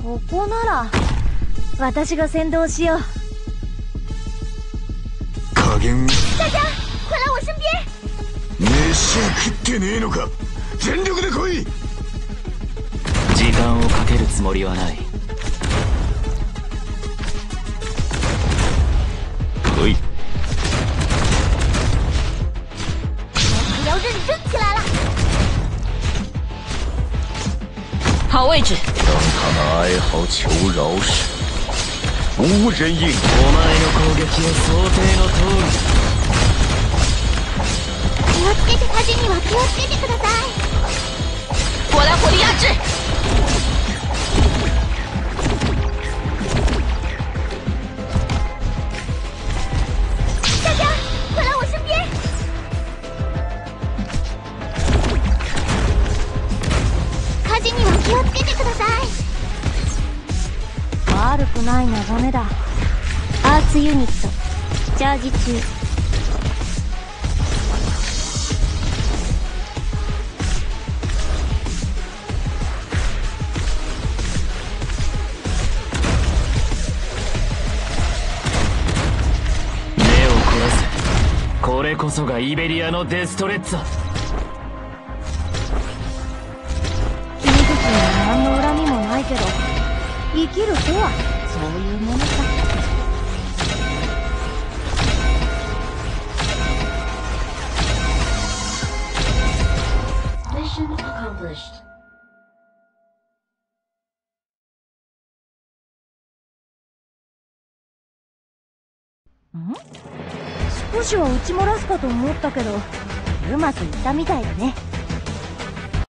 ここなら私が先導しよう。 加減。 大家快来我身边。 飯は食ってねえのか。全力で来い。 時間をかけるつもりはない。来い。 要认真起来了。 好位置。 让他们哀嚎求饶时，无人应。 お前の攻撃は想定の通り。 気をつけて、火事には気をつけてください。 我来火力压制。 大家快来我身边。火事には気をつけてください。悪くない眺めだ。アーツユニットチャージ中。 これこそがイベリアのデストレッツァ。 君たちには何の恨みもないけど、生きるとはそういうものさ。 Mission accomplished. 少しは撃ち漏らすかと思ったけど、うまくいったみたいだね。